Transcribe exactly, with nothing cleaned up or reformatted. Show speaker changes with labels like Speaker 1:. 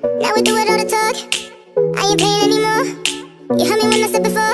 Speaker 1: Now we do it all the talk. I ain't playing anymore. You heard me when I said before.